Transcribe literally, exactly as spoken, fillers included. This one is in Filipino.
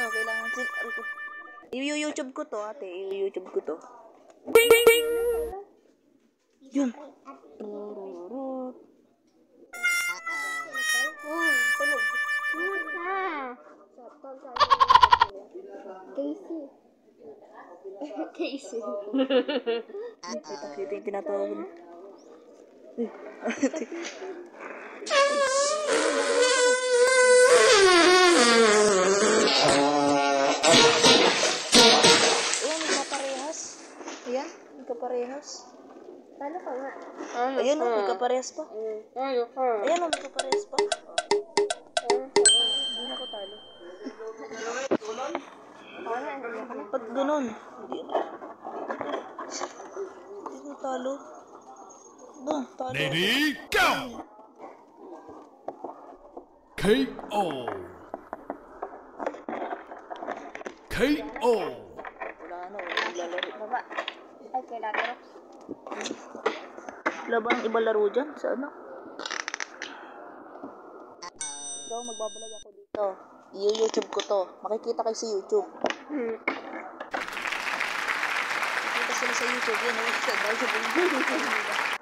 Ano, kailangan sin... I-YouTube ko to, ate. I-YouTube ko to. Yun. Tururut. Tulog. Casey. Casey. Kita-kita yung tinatawag mo. Ayan, nagkaparehas. Ayan, nagkaparehas. Talo ka nga. Ayan o, nagkaparehas pa. Ayan o, nagkaparehas pa. Hindi na ko talo. Ba't ganun? Hindi na. Hindi na talo. Ba, talo. Ready, go! K O K O Wala na, walang lalaro. Baba. Ay, kailangan. Wala ba ang iba laro dyan? Sa ano? Ikaw, magbabalag ako dito. I-YouTube ko to. Makikita kayo sa YouTube. Hmm. Makikita sila sa YouTube. Yan, oh, sa YouTube.